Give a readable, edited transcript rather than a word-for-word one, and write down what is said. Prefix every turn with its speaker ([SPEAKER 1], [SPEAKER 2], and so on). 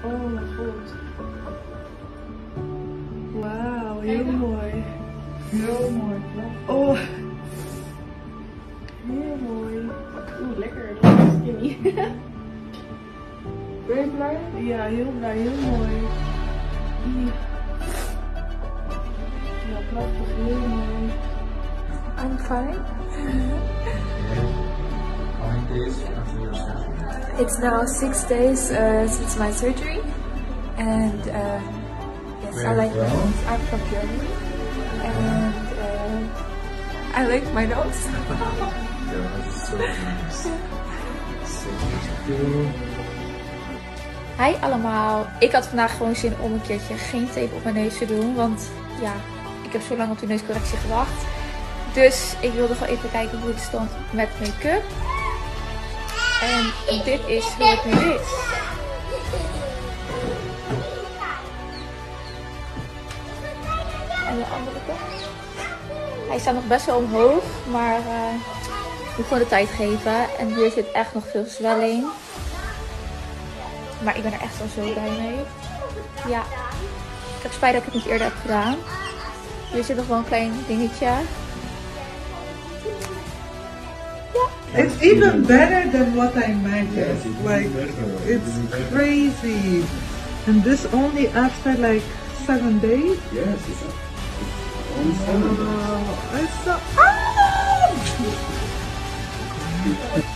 [SPEAKER 1] Oh mijn god. Wauw, heel mooi.
[SPEAKER 2] Heel mooi.
[SPEAKER 1] Oh. Heel mooi.
[SPEAKER 2] Oeh, lekker. Lekker skinny. Ben je blij?
[SPEAKER 1] Ja, heel blij, heel mooi. Ja, prachtig, heel mooi.
[SPEAKER 3] I'm fine.
[SPEAKER 4] How many days after your surgery?
[SPEAKER 3] It's now 6 days since my surgery, and yes, I like my nose. I'm from Germany, and I like my nose.
[SPEAKER 4] Yeah, that's so nice. 6 days.
[SPEAKER 3] Hi allemaal, ik had vandaag gewoon zin om een keertje geen tape op mijn neus te doen, want ja, ik heb zo lang op die neuscorrectie gewacht. Dus ik wilde gewoon even kijken hoe het stond met make-up. En dit is hoe het nu is. En de andere kant. Hij staat nog best wel omhoog, maar ik moet gewoon de tijd geven. En hier zit echt nog veel zwelling. Maar ik ben er echt wel zo blij mee. Ja, ik heb spijt dat ik het niet eerder heb gedaan. Hier zit nog wel een klein dingetje.
[SPEAKER 5] It's even better than what I imagined. Like, it's crazy. And this only after like 7 days?
[SPEAKER 4] Yes, it's only 7 days.
[SPEAKER 5] Wow, it's so... Ah!